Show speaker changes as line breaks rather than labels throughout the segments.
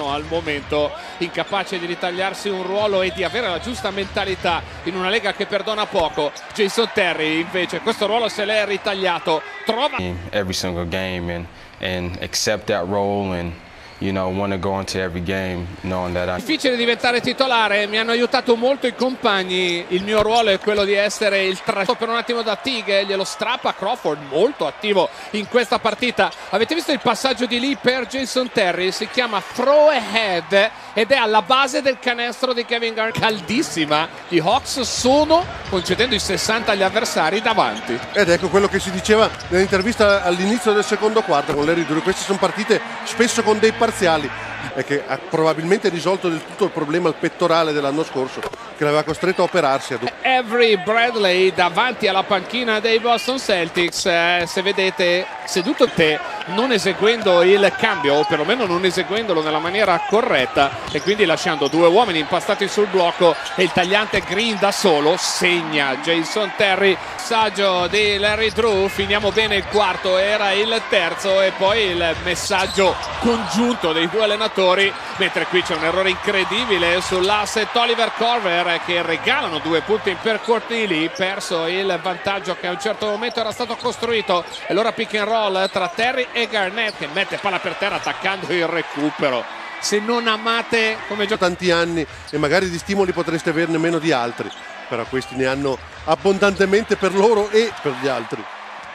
italiano al momento, incapace di ritagliarsi un ruolo e di avere la giusta mentalità in una lega che perdona poco. Jason Terry invece questo ruolo se l'è ritagliato, trova
every single game and accept that role and want to go into every game knowing that
difficile diventare titolare, mi hanno aiutato molto i compagni, il mio ruolo è quello di essere il trascino per un attimo da Tig, glielo strappa Crawford, molto attivo in questa partita. Avete visto il passaggio di lì per Jason Terry, si chiama throw ahead ed è alla base del canestro di Kevin Garnett, caldissima. Gli Hawks sono, concedendo i 60 agli avversari, davanti.
Ed ecco quello che si diceva nell'intervista all'inizio del secondo quarto con Larry Drew, queste sono partite spesso con dei parziali e che ha probabilmente risolto del tutto il problema al pettorale dell'anno scorso che l'aveva costretto a operarsi.
Avery Bradley davanti alla panchina dei Boston Celtics, se vedete seduto non eseguendo il cambio o perlomeno non eseguendolo nella maniera corretta e quindi lasciando due uomini impastati sul blocco e il tagliante Green da solo. Segna Jason Terry, messaggio di Larry Drew, finiamo bene il quarto, era il terzo, e poi il messaggio congiunto dei due allenatori, mentre qui c'è un errore incredibile sull'asset Oliver Corver che regalano 2 punti in percortili, perso il vantaggio che a un certo momento era stato costruito, e allora pick and roll tra Terry e Garnett che mette palla per terra attaccando il recupero. Se non amate come gioco
tanti anni e magari di stimoli potreste averne meno di altri, però questi ne hanno abbondantemente per loro e per gli altri.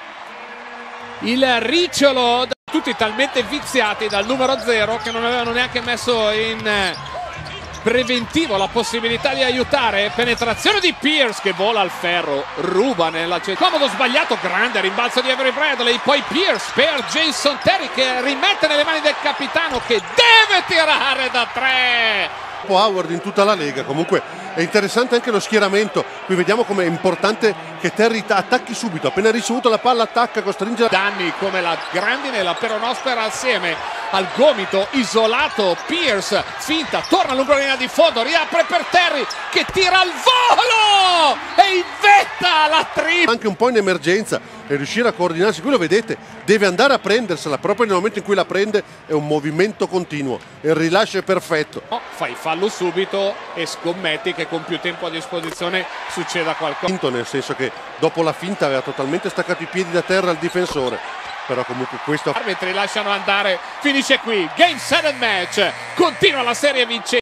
Il ricciolo, tutti talmente viziati dal numero 0 che non avevano neanche messo in preventivo la possibilità di aiutare. Penetrazione di Pierce che vola al ferro, ruba nella comodo sbagliato, grande rimbalzo di Avery Bradley, poi Pierce per Jason Terry che rimette nelle mani del capitano che deve tirare da 3.
Howard in tutta la Lega. Comunque è interessante anche lo schieramento, qui vediamo come è importante che Terry attacchi subito, appena ricevuto la palla attacca, costringe
danni come la grandine e la peronospera assieme al gomito, isolato Pierce, finta, torna lungo la linea di fondo, riapre per Terry che tira al volo e invetta la tripla.
Anche un po' in emergenza e riuscire a coordinarsi, qui lo vedete, deve andare a prendersela, proprio nel momento in cui la prende è un movimento continuo, il rilascio è perfetto.
No, fai fallo subito e scommetti che con più tempo a disposizione succeda qualcosa.
Nel senso che dopo la finta aveva totalmente staccato i piedi da terra al difensore, però comunque questo...
Arbitri lasciano andare, finisce qui, game 7 match, continua la serie vincente.